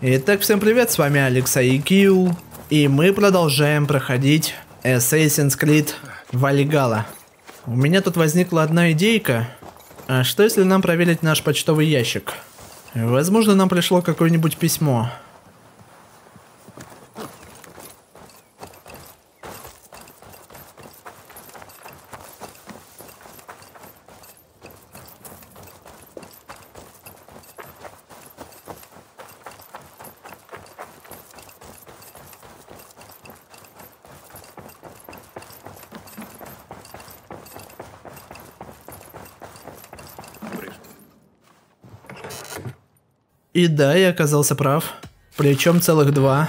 Итак, всем привет, с вами Алекс IQ, и мы продолжаем проходить Assassin's Creed Valhalla. У меня тут возникла одна идейка. А что если нам проверить наш почтовый ящик? Возможно, нам пришло какое-нибудь письмо. И да, я оказался прав. Причем целых два.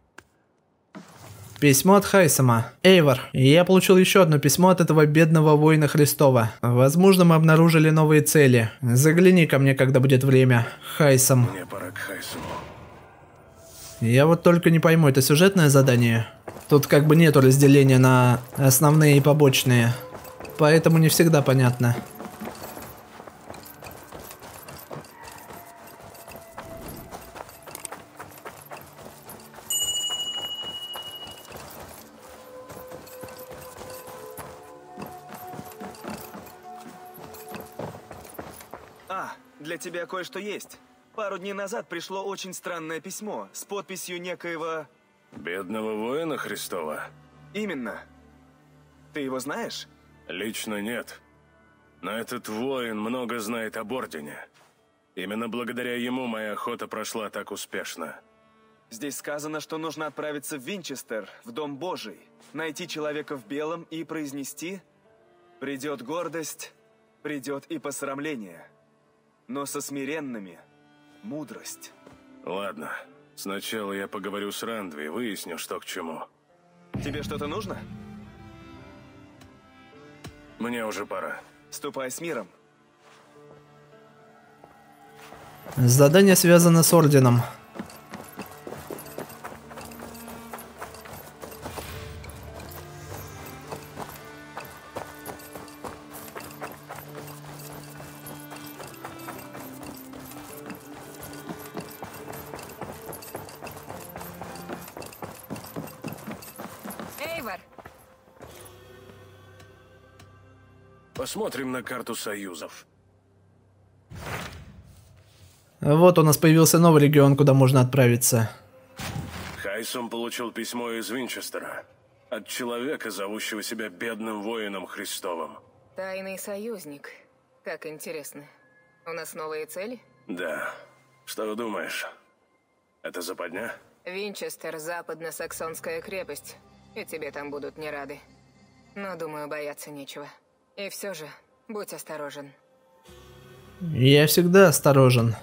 Письмо от Хайсама. Эйвор, я получил еще одно письмо от этого бедного воина Христова. Возможно, мы обнаружили новые цели. Загляни ко мне, когда будет время. Хайсам. Мне пора к Хайсаму. Я вот только не пойму, это сюжетное задание? Тут как бы нету разделения на основные и побочные. Поэтому не всегда понятно. Для тебя кое-что есть. Пару дней назад пришло очень странное письмо с подписью некоего... Бедного воина Христова? Именно. Ты его знаешь? Лично нет. Но этот воин много знает об Ордене. Именно благодаря ему моя охота прошла так успешно. Здесь сказано, что нужно отправиться в Винчестер, в Дом Божий, найти человека в белом и произнести: «Придет гордость, придет и посрамление. Но со смиренными – мудрость». Ладно. Сначала я поговорю с Рандви и выясню, что к чему. Тебе что-то нужно? Мне уже пора. Ступай с миром. Задание связано с Орденом. Посмотрим на карту союзов. Вот у нас появился новый регион, куда можно отправиться. Хайсам получил письмо из Винчестера. От человека, зовущего себя бедным воином Христовым. Тайный союзник. Как интересно. У нас новые цели? Да. Что думаешь? Это западня? Винчестер — западно-саксонская крепость. И тебе там будут не рады. Но, думаю, бояться нечего. И все же, будь осторожен. Я всегда осторожен.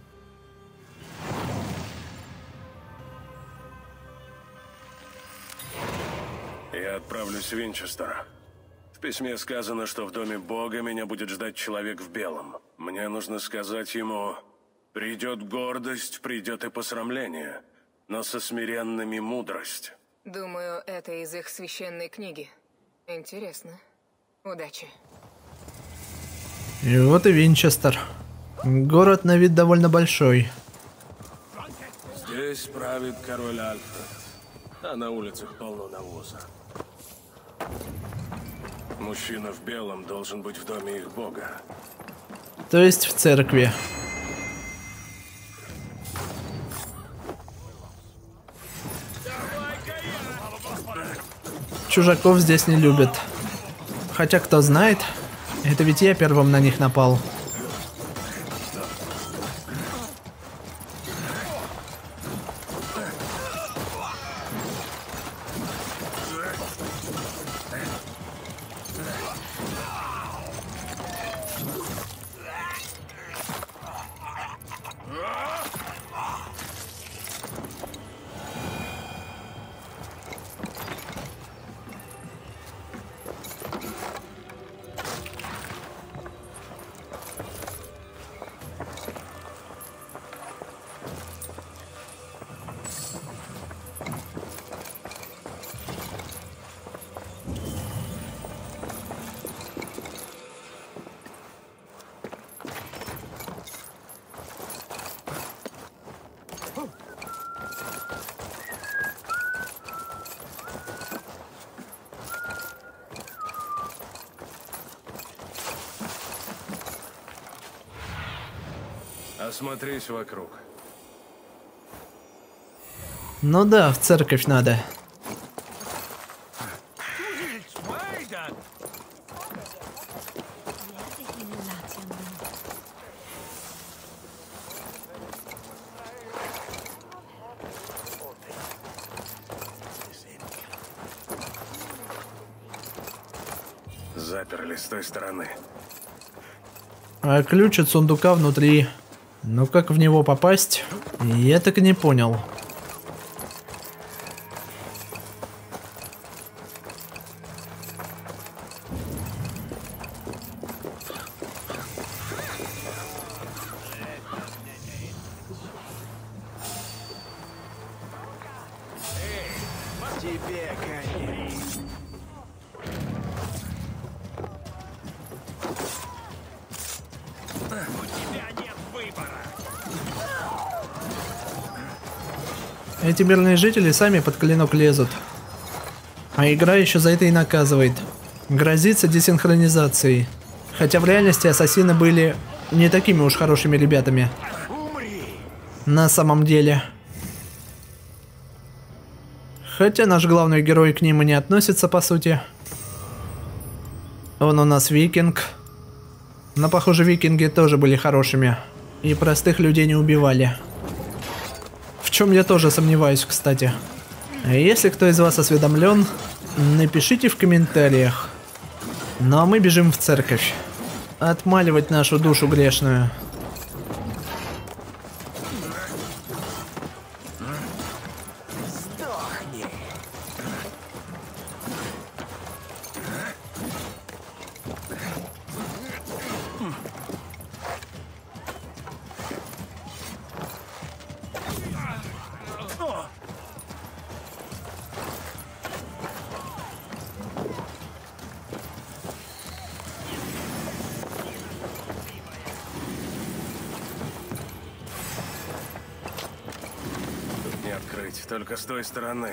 Я отправлюсь в Винчестер. В письме сказано, что в доме Бога меня будет ждать человек в белом. Мне нужно сказать ему: придет гордость, придет и посрамление, но со смиренными мудрость. Думаю, это из их священной книги. Интересно. Удачи. И вот и Винчестер. Город на вид довольно большой. Здесь правит король Альфред, а на улицах полно навоза. Мужчина в белом должен быть в доме их бога. То есть в церкви. Чужаков здесь не любят. Хотя, кто знает, это ведь я первым на них напал. Осмотрись вокруг. Ну да, в церковь надо. Заперли с той стороны. А ключ от сундука внутри. Ну как в него попасть? Я так и не понял. Тебе конец. Эти мирные жители сами под клинок лезут. А игра еще за это и наказывает. Грозится десинхронизацией. Хотя в реальности ассасины были не такими уж хорошими ребятами. На самом деле. Хотя наш главный герой к ним и не относится, по сути. Он у нас викинг. Но, похоже, викинги тоже были хорошими. И простых людей не убивали. В чем я тоже сомневаюсь, кстати. А если кто из вас осведомлен, напишите в комментариях. Ну а мы бежим в церковь. Отмаливать нашу душу грешную. Не открыть, только с той стороны.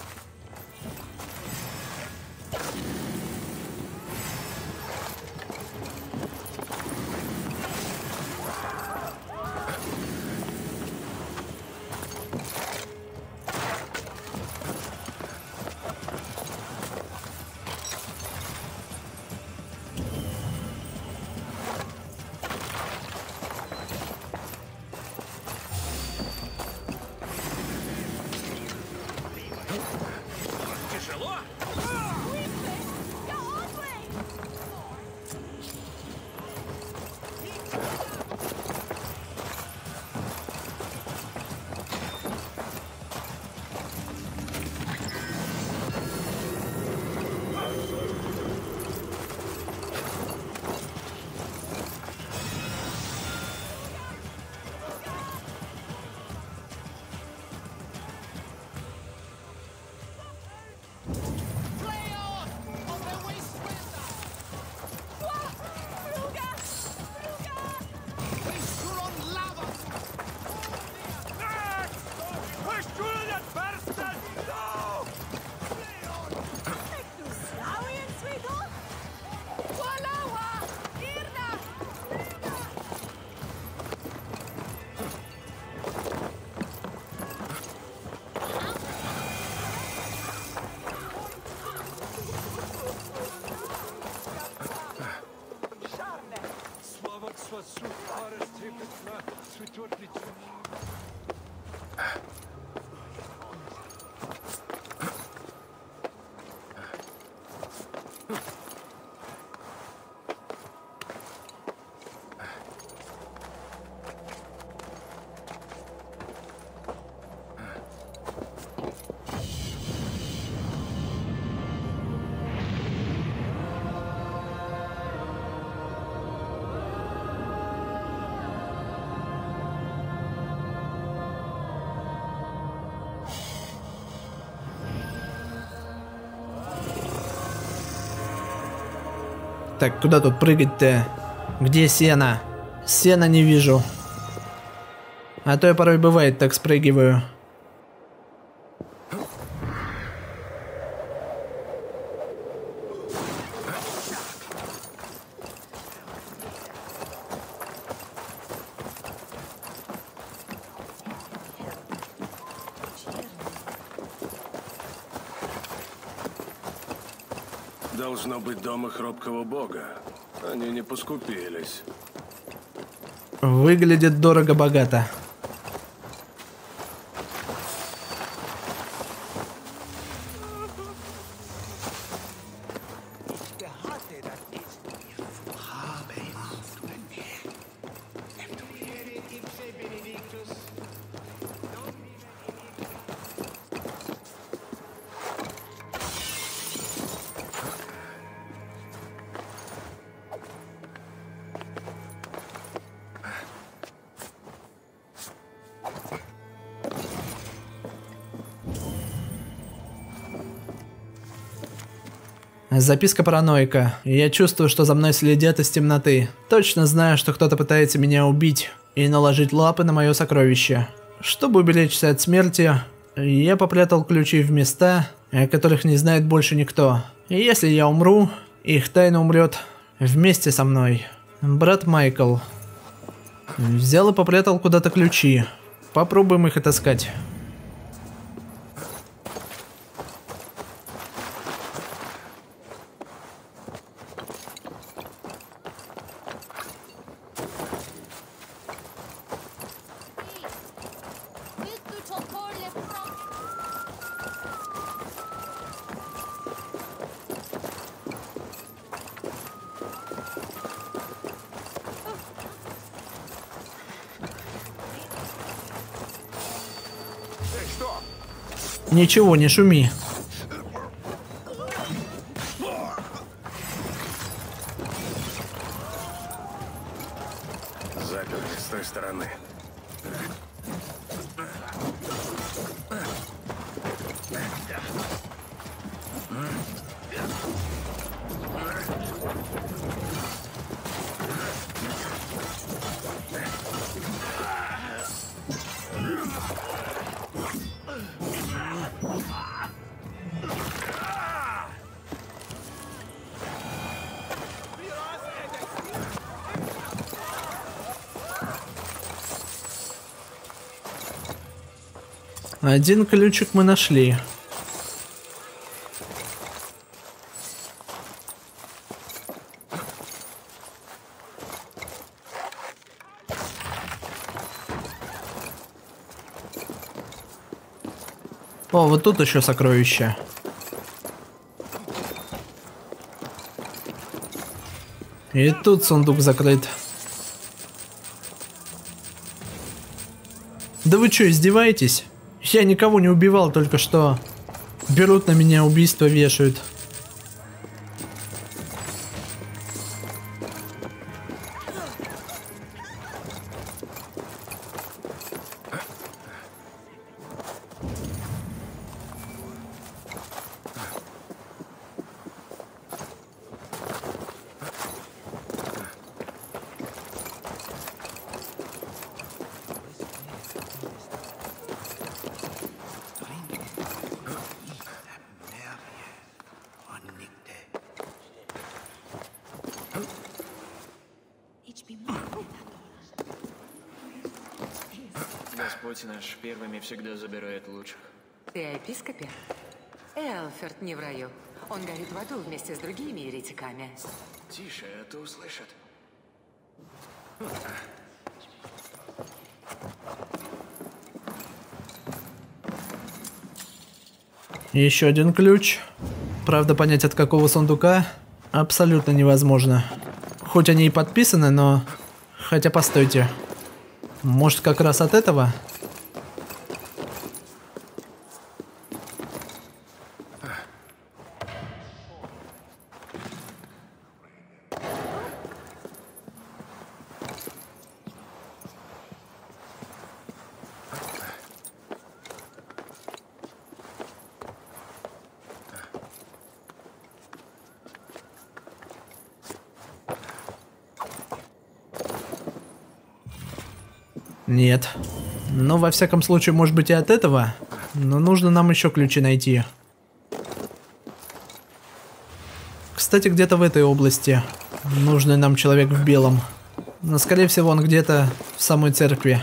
Так, куда тут прыгать-то? Где сено? Сена не вижу. А то я порой бывает так спрыгиваю. Должно быть дом их робкого бога. Они не поскупились. Выглядит дорого-богато. Записка параноика. Я чувствую, что за мной следят из темноты. Точно знаю, что кто-то пытается меня убить и наложить лапы на мое сокровище. Чтобы уберечься от смерти, я попрятал ключи в места, о которых не знает больше никто. И если я умру, их тайна умрет вместе со мной. Брат Майкл. Взял и попрятал куда-то ключи. Попробуем их отыскать. Ничего, не шуми. Заперли с той стороны. Один ключик мы нашли. О, вот тут еще сокровища. И тут сундук закрыт. Да вы что, издеваетесь? Я никого не убивал только что. Берут на меня убийство, вешают. Господь наш первыми всегда забирает лучших. Ты о епископе? Элферт не в раю. Он горит в аду вместе с другими еретиками. Тише, это услышат. Еще один ключ. Правда, понять, от какого сундука, абсолютно невозможно. Хоть они и подписаны, но... Хотя, постойте. Может, как раз от этого? Нет. Ну, во всяком случае, может быть и от этого. Но нужно нам еще ключи найти. Кстати, где-то в этой области нужный нам человек в белом. Но, скорее всего, он где-то в самой церкви.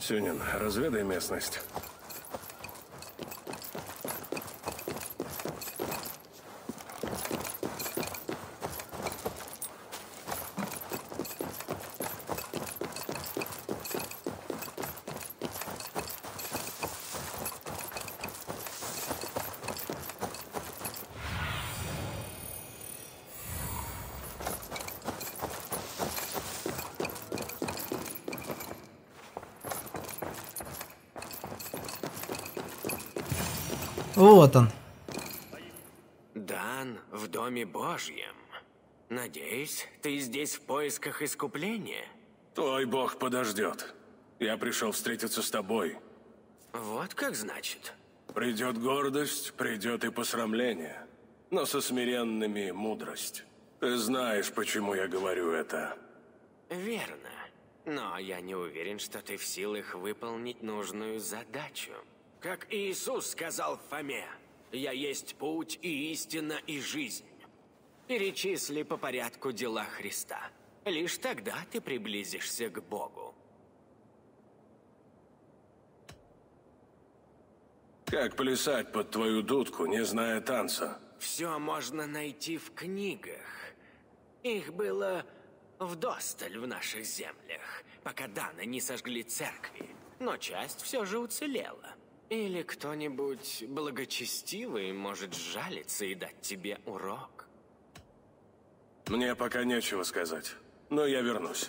Сюнин, разведай местность. Вот он. Дан в Доме Божьем. Надеюсь, ты здесь в поисках искупления? Твой бог подождет. Я пришел встретиться с тобой. Вот как значит. Придет гордость, придет и посрамление. Но со смиренными мудрость. Ты знаешь, почему я говорю это. Верно. Но я не уверен, что ты в силах выполнить нужную задачу. Как Иисус сказал Фоме, «Я есть путь и истина и жизнь». Перечисли по порядку дела Христа. Лишь тогда ты приблизишься к Богу. Как плясать под твою дудку, не зная танца? Все можно найти в книгах. Их было вдосталь в наших землях, пока Дана не сожгли церкви. Но часть все же уцелела. Или кто-нибудь благочестивый может сжалиться и дать тебе урок. Мне пока нечего сказать, но я вернусь.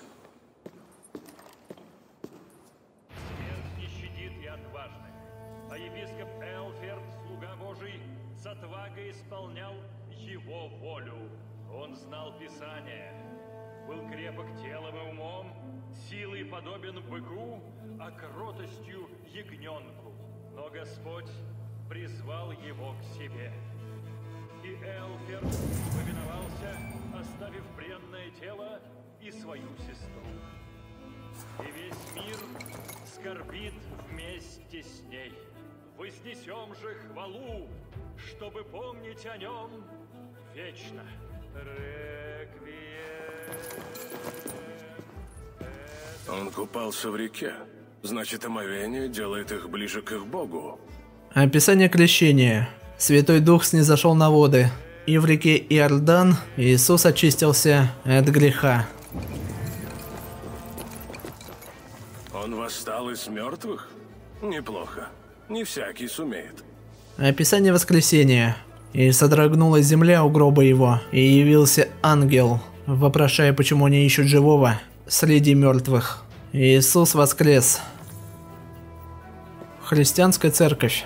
Смерть не щадит и отважных, а епископ Элферт, слуга Божий, с отвагой исполнял его волю. Он знал Писание, был крепок телом и умом, силой подобен быку, а кротостью ягненку. Но Господь призвал его к себе. И Элферт повиновался, оставив бренное тело и свою сестру. И весь мир скорбит вместе с ней. Вознесем же хвалу, чтобы помнить о нем вечно. Он купался в реке. Значит, омовение делает их ближе к их Богу. Описание крещения. Святой Дух снизошел на воды, и в реке Иордан Иисус очистился от греха. Он восстал из мертвых? Неплохо. Не всякий сумеет. Описание воскресения. И содрогнулась земля у гроба его, и явился ангел, вопрошая, почему они ищут живого среди мертвых. Иисус воскрес. Христианская церковь.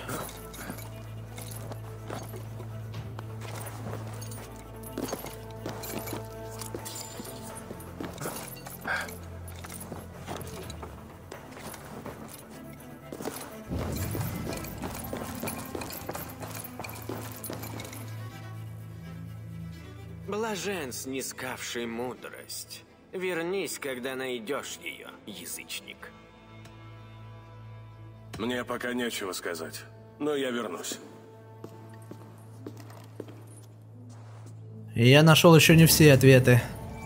Блажен, снискавший мудрость. Вернись, когда найдешь ее, язычник. Мне пока нечего сказать, но я вернусь. Я нашел еще не все ответы.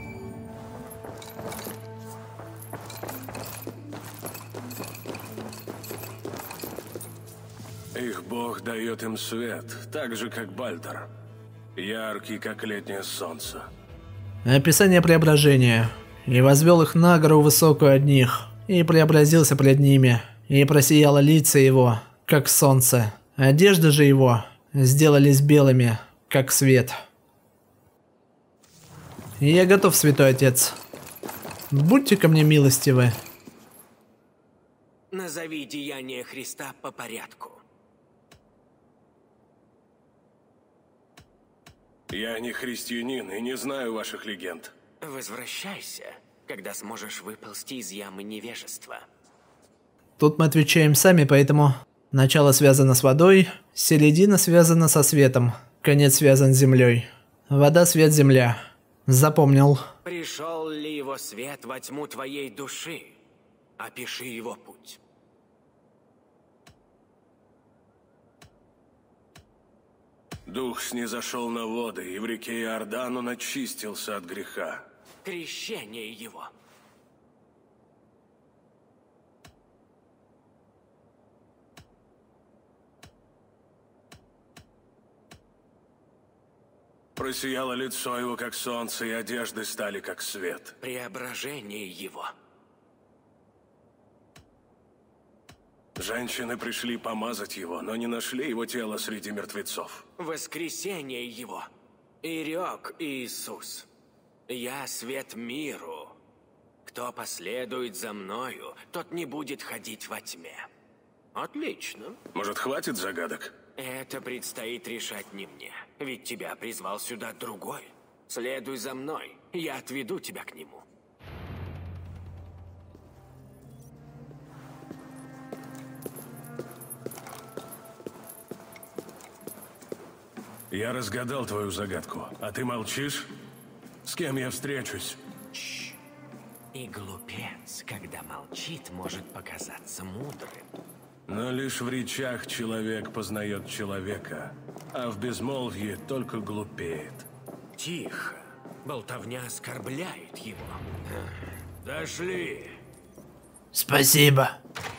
Их бог дает им свет, так же как Бальтар. Яркий, как летнее солнце. Описание преображения. И возвел их на гору высокую от них, и преобразился пред ними, и просияло лица его, как солнце. Одежды же его сделались белыми, как свет. Я готов, Святой Отец. Будьте ко мне милостивы. Назови деяния Христа по порядку. Я не христианин и не знаю ваших легенд. Возвращайся, когда сможешь выползти из ямы невежества. Тут мы отвечаем сами, поэтому начало связано с водой, середина связана со светом, конец связан с землей. Вода, свет, земля. Запомнил. Пришел ли его свет во тьму твоей души? Опиши его путь. Дух снизошел на воды, и в реке Иордан он очистился от греха. Крещение его. просияло лицо его, как солнце, и одежды стали, как свет. Преображение его. Женщины пришли помазать его, но не нашли его тело среди мертвецов. Воскресение его. И рёк Иисус: «Я свет миру. Кто последует за мною, тот не будет ходить во тьме». Отлично. Может, хватит загадок? Это предстоит решать не мне. Ведь тебя призвал сюда другой. Следуй за мной, я отведу тебя к нему. Я разгадал твою загадку, а ты молчишь? С кем я встречусь? И глупец, когда молчит, может показаться мудрым. Но лишь в речах человек познает человека, а в безмолвии только глупеет. Тихо. Болтовня оскорбляет его. Дошли. Спасибо.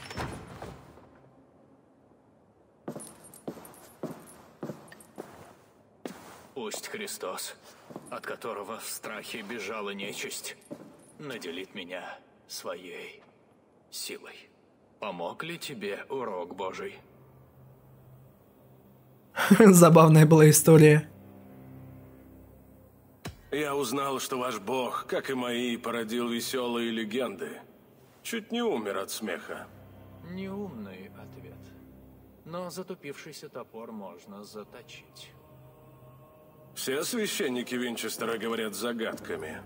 Пусть Христос, от которого в страхе бежала нечисть, наделит меня своей силой. Помог ли тебе урок Божий? Забавная была история. Я узнал, что ваш бог, как и мои, породил веселые легенды. Чуть не умер от смеха. Неумный ответ. Но затупившийся топор можно заточить. Все священники Винчестера говорят загадками.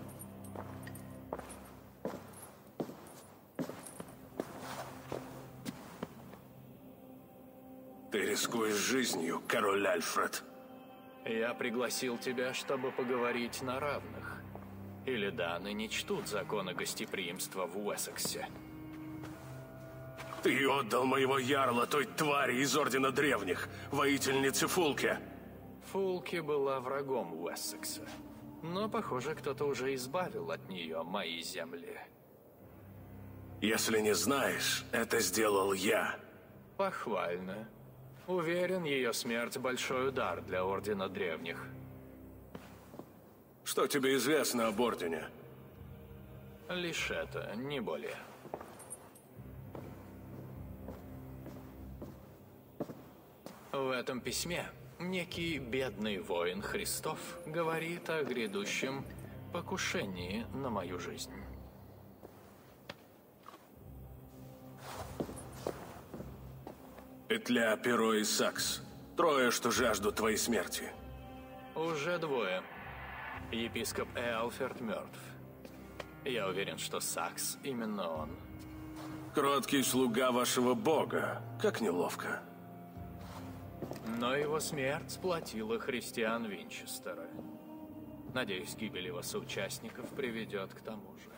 Ты рискуешь жизнью, король Альфред. Я пригласил тебя, чтобы поговорить на равных. Или Даны не чтут законы гостеприимства в Уэссексе? Ты отдал моего ярла той твари из Ордена Древних, воительнице Фулке. Фулки была врагом Уэссекса. Но, похоже, кто-то уже избавил от нее мои земли. Если не знаешь, это сделал я. Похвально. Уверен, ее смерть — большой удар для Ордена Древних. Что тебе известно об Ордене? Лишь это, не более. В этом письме некий бедный воин Христов говорит о грядущем покушении на мою жизнь. Петля, Перо и Сакс. Трое, что жаждут твоей смерти. Уже двое. Епископ Эалферт мертв. Я уверен, что Сакс именно он. Кроткий слуга вашего бога. Как неловко. Но его смерть сплотила христиан Винчестера. Надеюсь, гибель его соучастников приведет к тому же.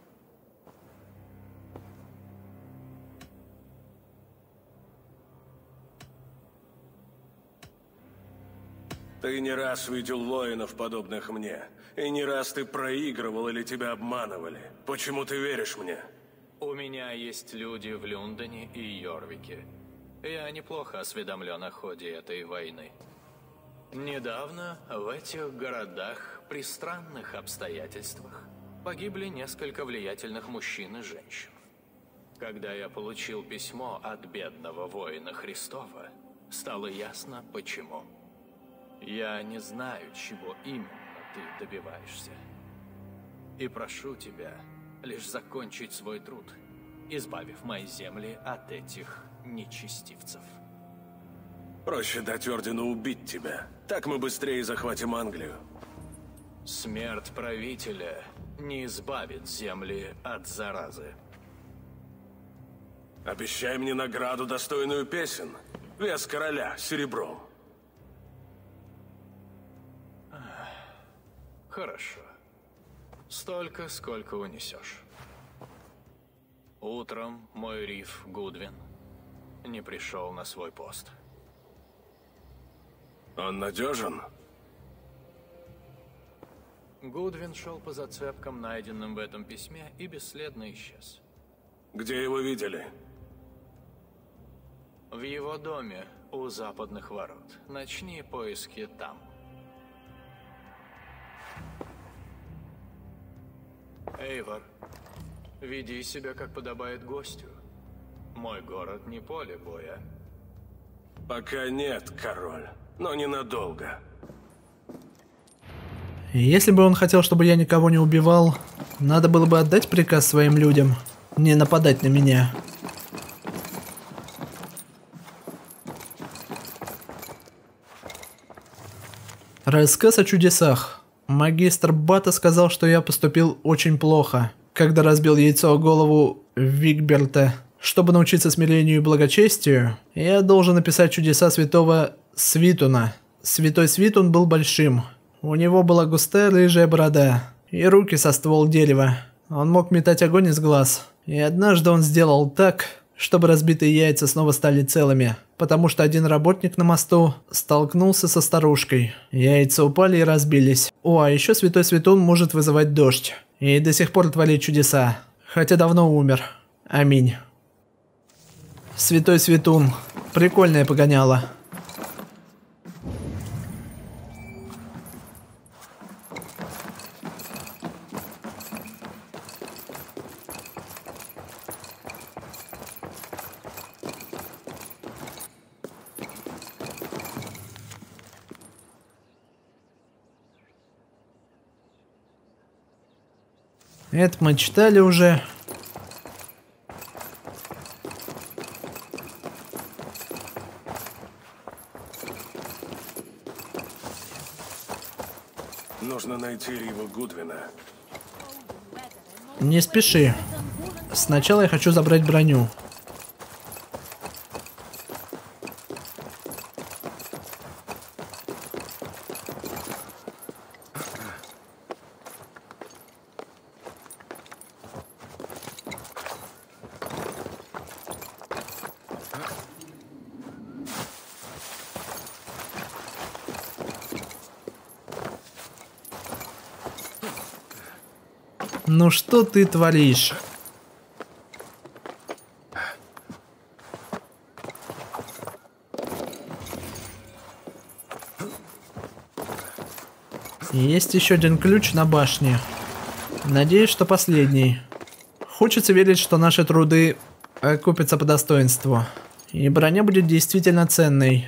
Ты не раз видел воинов, подобных мне. И не раз ты проигрывал или тебя обманывали. Почему ты веришь мне? У меня есть люди в Люндоне и Йорвике. Я неплохо осведомлен о ходе этой войны. Недавно в этих городах при странных обстоятельствах погибли несколько влиятельных мужчин и женщин. Когда я получил письмо от бедного воина Христова, стало ясно, почему. Я не знаю, чего именно ты добиваешься. И прошу тебя лишь закончить свой труд, избавив мои земли от этих нечестивцев. Проще дать Ордену убить тебя. Так мы быстрее захватим Англию. Смерть правителя не избавит земли от заразы. Обещай мне награду, достойную песен. Вес короля серебром. Хорошо. Столько, сколько унесешь. Утром мой риф Гудвин не пришел на свой пост. Он надежен? Гудвин шел по зацепкам, найденным в этом письме, и бесследно исчез. Где его видели? В его доме у западных ворот. Начни поиски там. Эйвор, веди себя, как подобает гостю. Мой город не поле боя. Пока нет, король, но ненадолго. Если бы он хотел, чтобы я никого не убивал, надо было бы отдать приказ своим людям, не нападать на меня. Рассказ о чудесах. Магистр Бата сказал, что я поступил очень плохо, когда разбил яйцо о голову Вигберта. Чтобы научиться смирению и благочестию, я должен написать чудеса святого Свитуна. Святой Свитун был большим. У него была густая рыжая борода и руки со ствол дерева. Он мог метать огонь из глаз. И однажды он сделал так, чтобы разбитые яйца снова стали целыми, потому что один работник на мосту столкнулся со старушкой. Яйца упали и разбились. О, а еще Святой Свитун может вызывать дождь. И до сих пор творит чудеса, хотя давно умер. Аминь. Святой Свитун. Прикольное погоняло. Это мы читали уже. Нужно найти Риву Гудвина. Не спеши. Сначала я хочу забрать броню. Ну что ты творишь? Есть еще один ключ на башне. Надеюсь, что последний. Хочется верить, что наши труды окупятся по достоинству. И броня будет действительно ценной.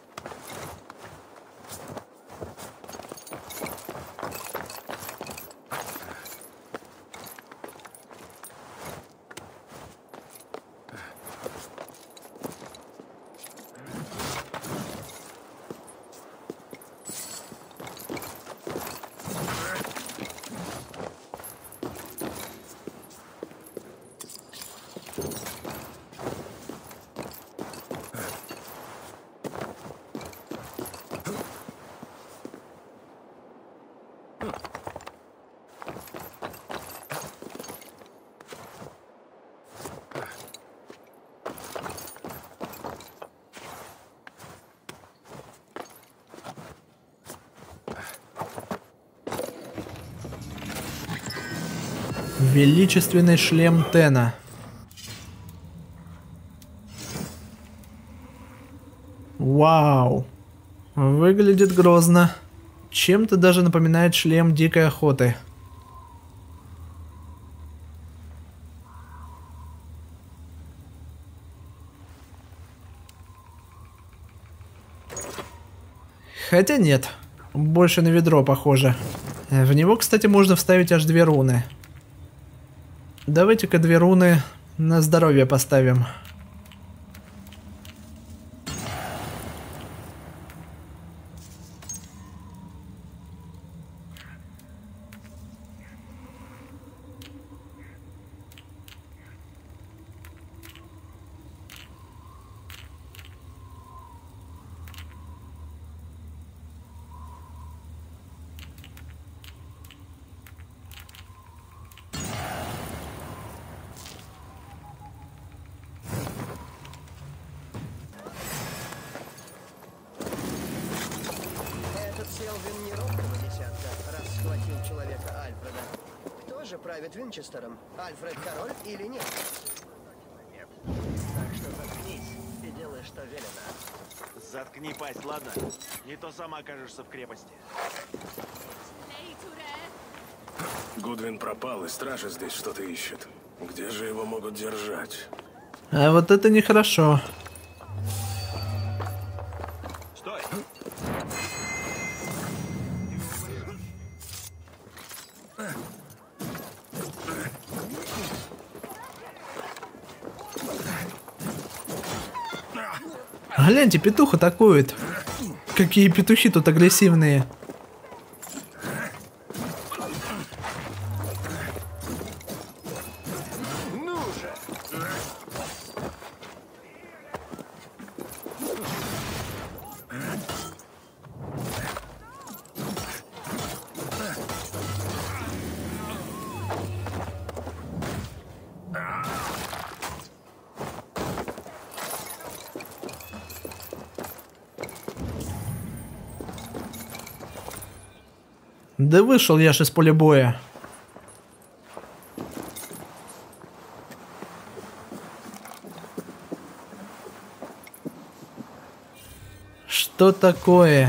Величественный шлем Тена. Вау. Выглядит грозно. Чем-то даже напоминает шлем дикой охоты. Хотя нет. Больше на ведро похоже. В него, кстати, можно вставить аж 2 руны. Давайте-ка 2 руны на здоровье поставим. Селвин не робкого десятка, раз схватил человека Альфреда. Кто же правит Винчестером? Альфред король или нет? Нет. Так что заткнись и делай, что велено. Заткни пасть, ладно? Не то сама окажешься в крепости. Гудвин пропал, и стража здесь что-то ищет. Где же его могут держать? А вот это нехорошо. Стой! Гляньте, петух атакует. Какие петухи тут агрессивные. Да вышел я ж из поля боя. Что такое?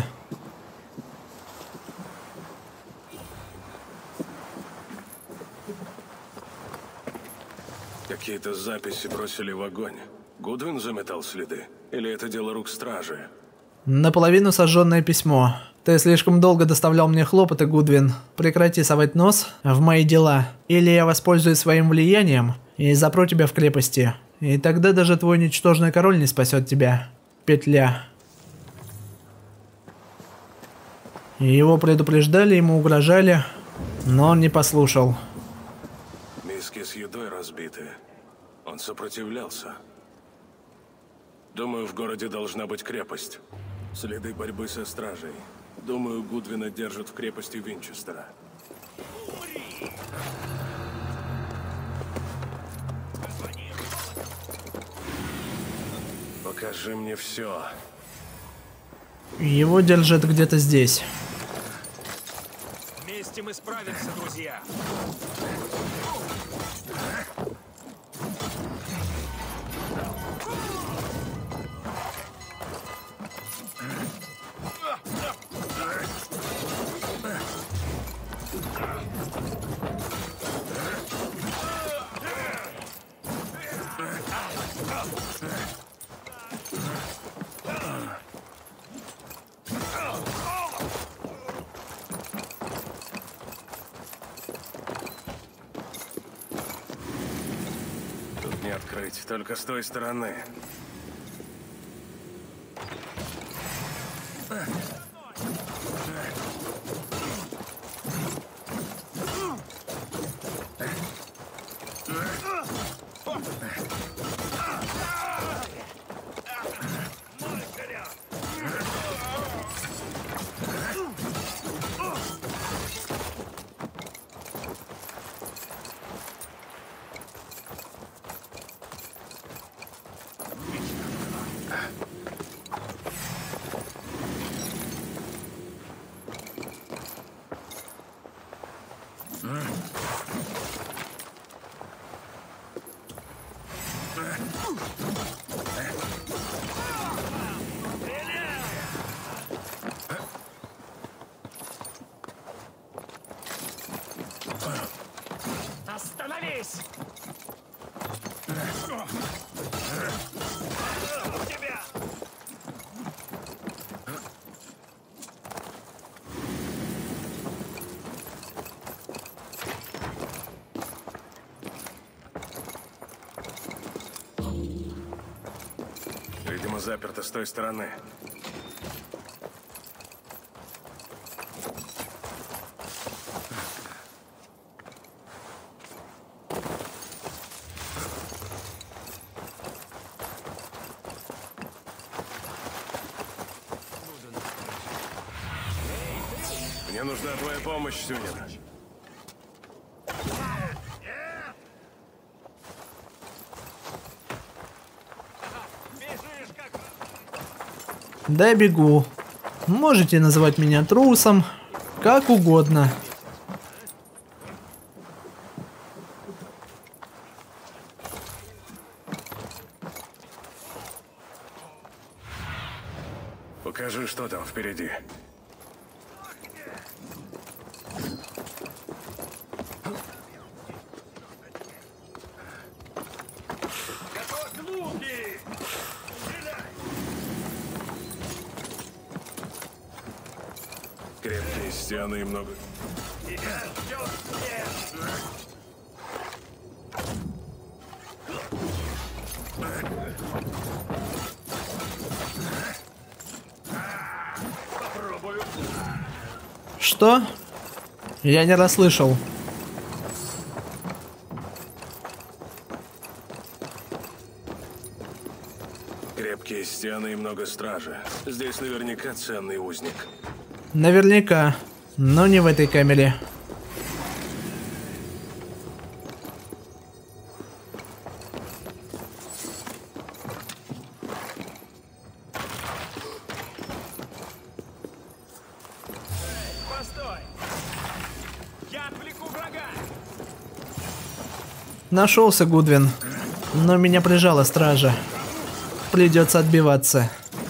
Какие-то записи бросили в огонь. Гудвин заметал следы? Или это дело рук стражи? Наполовину сожженное письмо. Ты слишком долго доставлял мне хлопоты, Гудвин. Прекрати совать нос в мои дела. Или я воспользуюсь своим влиянием и запру тебя в крепости. И тогда даже твой ничтожный король не спасет тебя. Петля. Его предупреждали, ему угрожали, но он не послушал. Миски с едой разбиты. Он сопротивлялся. Думаю, в городе должна быть крепость. Следы борьбы со стражей. Думаю, Гудвина держат в крепости Винчестера. Покажи мне все. Его держат где-то здесь. Вместе мы справимся, друзья. Тут не открыть, только с той стороны. Остановись! Видимо, заперто с той стороны. Мне нужна твоя помощь, Сюнин. Да, бегу. Можете называть меня трусом, как угодно. Покажи, что там впереди. Крепкие стены и много... Что? Я не расслышал. Крепкие стены и много стражи. Здесь наверняка ценный узник. Наверняка, но не в этой камере. Постой! Я отвлеку врага! Нашелся Гудвин, но меня прижала стража. Придется отбиваться.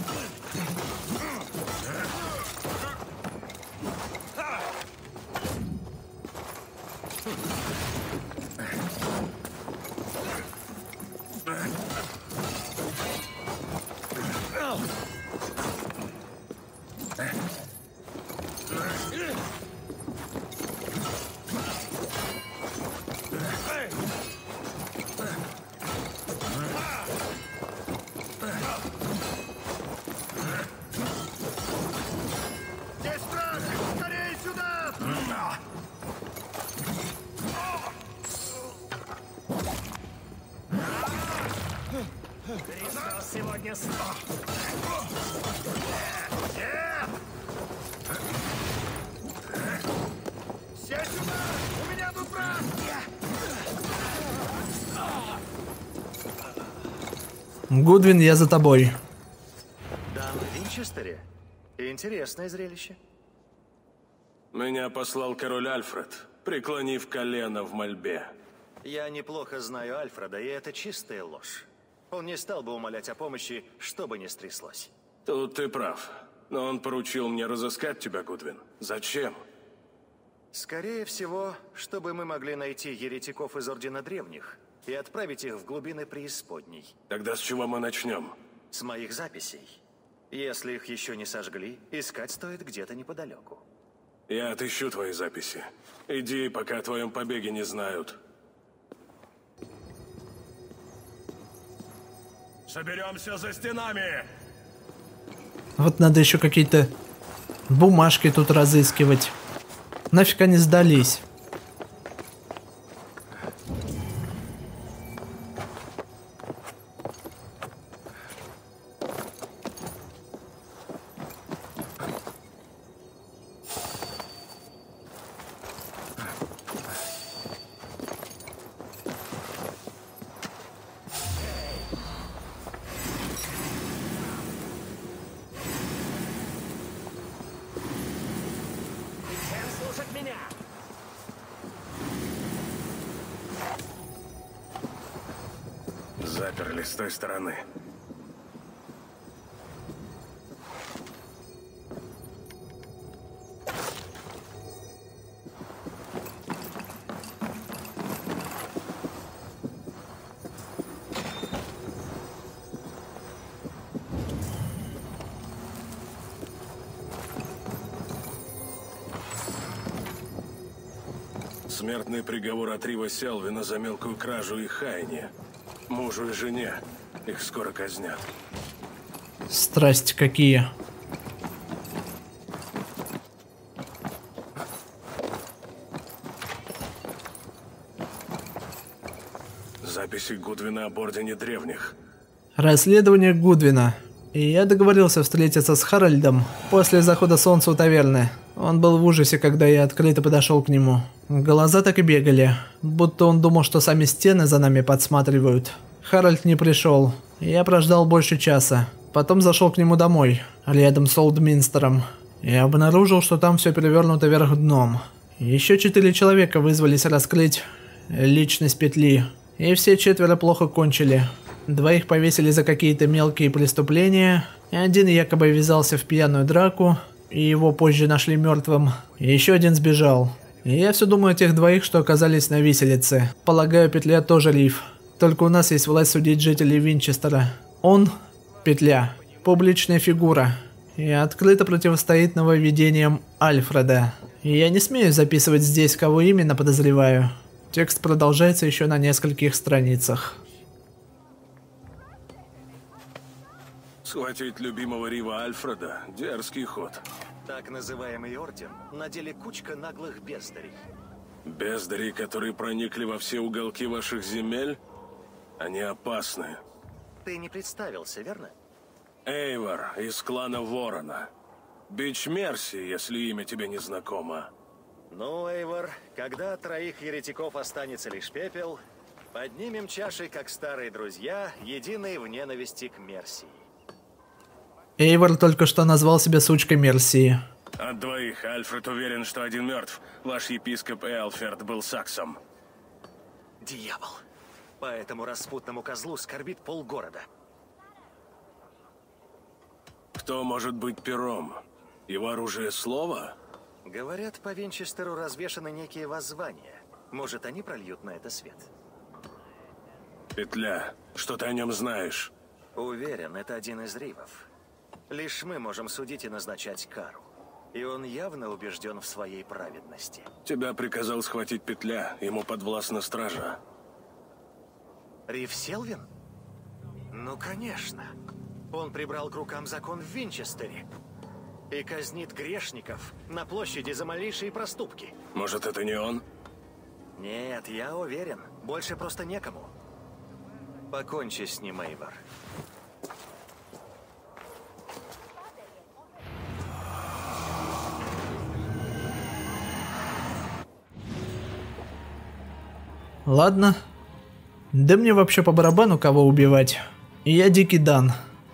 Сегодня все сюда! У меня тут враг! Гудвин, я за тобой. Дамы в Винчестере? Интересное зрелище. Меня послал король Альфред, преклонив колено в мольбе. Я неплохо знаю Альфреда, и это чистая ложь. Он не стал бы умолять о помощи, что бы ни стряслось. Тут ты прав. Но он поручил мне разыскать тебя, Гудвин. Зачем? Скорее всего, чтобы мы могли найти еретиков из Ордена Древних и отправить их в глубины преисподней. Тогда с чего мы начнем? С моих записей. Если их еще не сожгли, искать стоит где-то неподалеку. Я отыщу твои записи. Иди, пока о твоем побеге не знают. Соберемся за стенами! Вот надо еще какие-то бумажки тут разыскивать. Нафиг они сдались? Заперли с той стороны. Смертный приговор от Рива Селвина за мелкую кражу и хаяние. Мужу и жене. Их скоро казнят. Страсти какие. Записи Гудвина об Ордене Древних. Расследование Гудвина. И я договорился встретиться с Харальдом после захода солнца у таверны. Он был в ужасе, когда я открыто подошел к нему. Глаза так и бегали, будто он думал, что сами стены за нами подсматривают. Харальд не пришел. Я прождал больше часа. Потом зашел к нему домой, рядом с Олдминстером. И обнаружил, что там все перевернуто вверх дном. Еще 4 человека вызвались раскрыть личность петли. И все 4 плохо кончили. 2 повесили за какие-то мелкие преступления. 1 якобы ввязался в пьяную драку, и его позже нашли мертвым. Еще 1 сбежал. И я все думаю о тех 2, что оказались на виселице. Полагаю, Петля тоже Рив. Только у нас есть власть судить жителей Винчестера. Он, Петля, публичная фигура. и открыто противостоит нововведениям Альфреда. И я не смею записывать здесь, кого именно подозреваю. Текст продолжается еще на нескольких страницах. Схватить любимого Рива Альфреда – дерзкий ход. Так называемый орден на деле кучка наглых бездарей. Бездари, которые проникли во все уголки ваших земель? Они опасны. Ты не представился, верно? Эйвор из клана Ворона. Бич Мерси, если имя тебе не знакомо. Ну, Эйвор, когда от 3 еретиков останется лишь пепел, поднимем чаши, как старые друзья, единые в ненависти к Мерсии. Эйвор только что назвал себя сучкой Мерсии. От 2 Альфред уверен, что один мертв. Ваш епископ Элферт был саксом. Дьявол. По этому распутному козлу скорбит полгорода. Кто может быть пером? Его оружие слово? Говорят, по Винчестеру развешаны некие воззвания. Может, они прольют на это свет? Петля, что ты о нем знаешь? Уверен, это один из Ривов. Лишь мы можем судить и назначать кару. И он явно убежден в своей праведности. Тебя приказал схватить Петля, ему подвластна стража. Рив Селвин? Ну, конечно. Он прибрал к рукам закон в Винчестере. И казнит грешников на площади за малейшие проступки. Может, это не он? Нет, я уверен. Больше просто некому. Покончи с ним, Эйвор. Ладно. Да мне вообще по барабану кого убивать. Я Дикий Дан.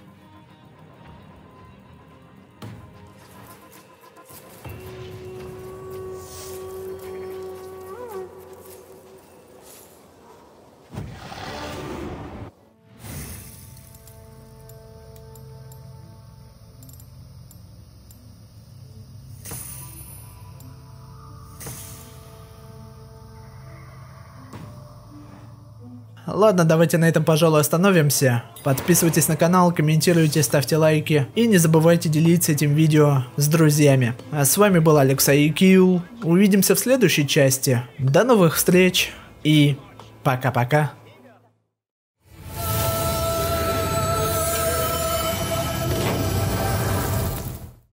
Ладно, давайте на этом, пожалуй, остановимся. Подписывайтесь на канал, комментируйте, ставьте лайки. И не забывайте делиться этим видео с друзьями. А с вами был Алексей-Килл. Увидимся в следующей части. До новых встреч и пока-пока.